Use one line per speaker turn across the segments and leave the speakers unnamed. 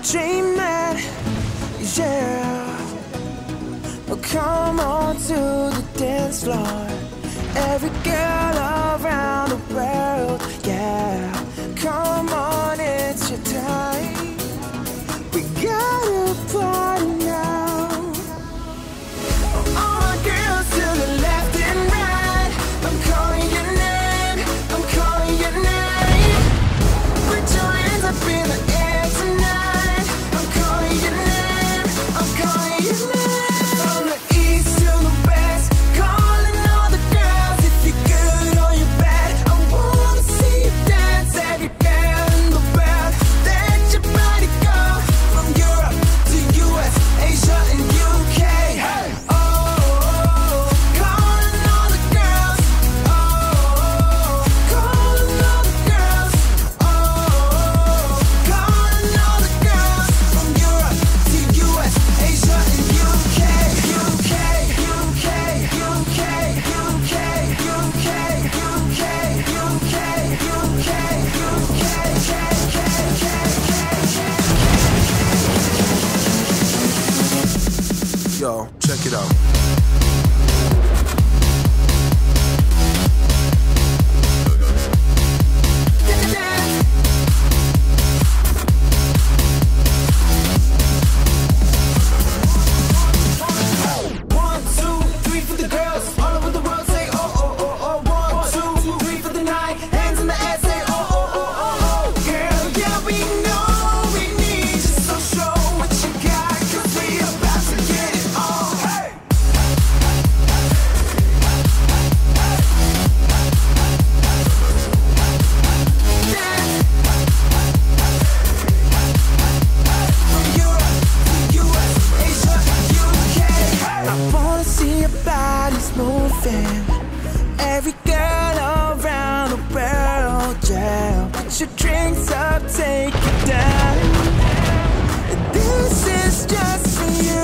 dreaming, yeah. Oh, come on to the dance floor. Every girl around the world, yeah. Come on, it's your time. We gotta party now. All my girls to the left and right. I'm calling your name, I'm calling your name. Put your hands up in the air tonight. I'm calling your name, I'm calling your name. From the east to the west, calling all the girls. If you're good or you're bad, I wanna see you dance. Every girl in the world, let your body go. From Europe to US, Asia and UK. Hey. Oh, calling all the girls. Oh, calling all the girls. Oh, calling all the girls. From Europe to US, Asia and UK. UK, UK, UK, UK, UK, UK, UK,
Yo, check it out.
One, two, three for the girls all over the world. Say oh oh oh oh. 1, 2, 3 for the night. Hands in the air. Say oh oh oh oh oh. Girl, yeah, we know we need you, so show what you got, 'cause we about to get it on. Hey. From Europe to US, Asia, UK. I wanna see your bodies moving. Every girl around the world, yeah. Put your drinks up, take it down. This is just for you.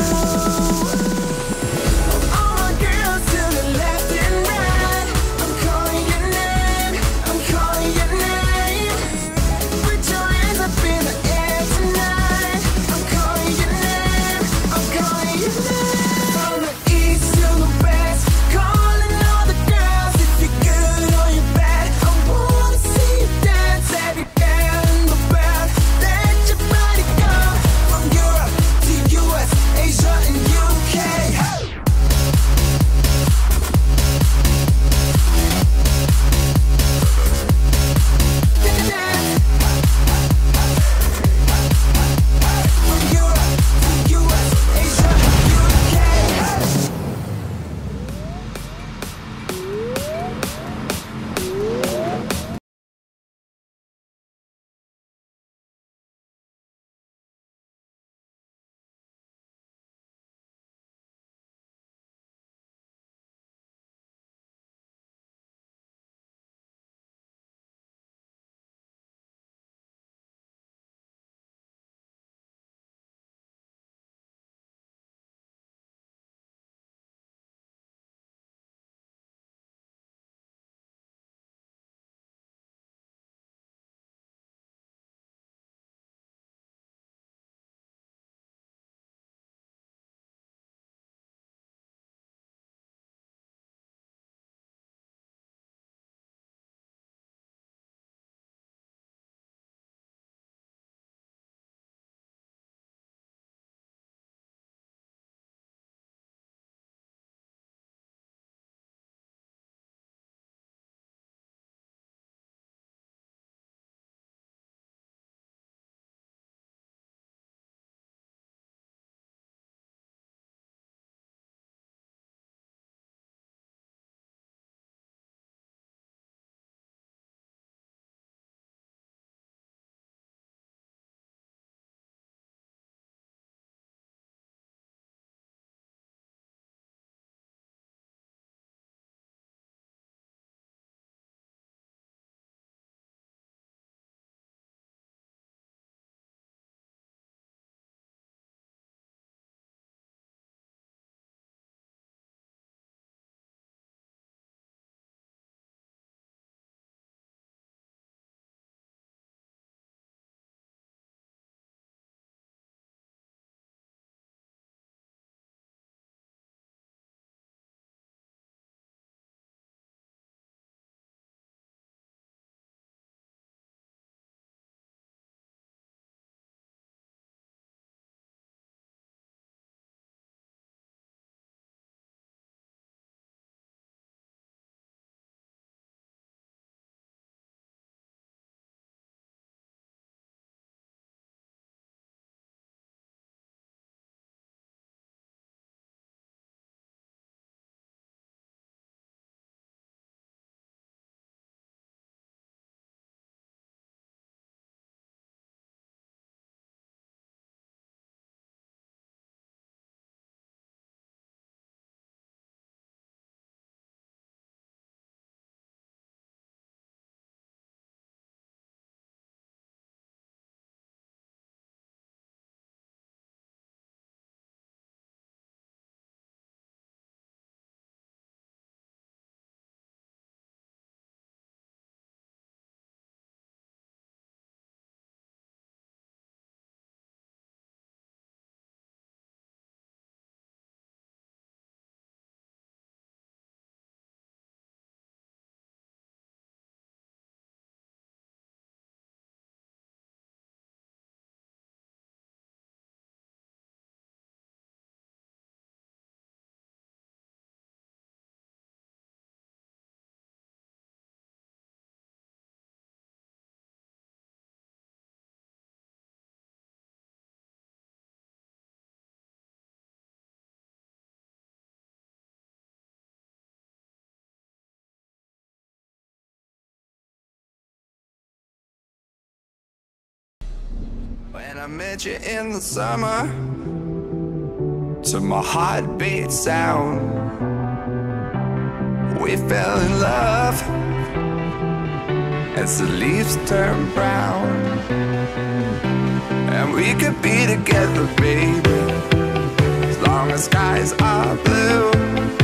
All my girls to the left and right. I'm calling your name, I'm calling your name. Put your hands up in the air tonight. I'm calling your name, I'm calling your name. From the east to the west, calling all the girls. If you're good or you're bad, I wanna see you dance. Every girl in the world, let your body go. From Europe to US, When I met you in the summer, to my heartbeat sound, we fell in love as the leaves turn brown. And we could be together, baby, as long as skies are blue.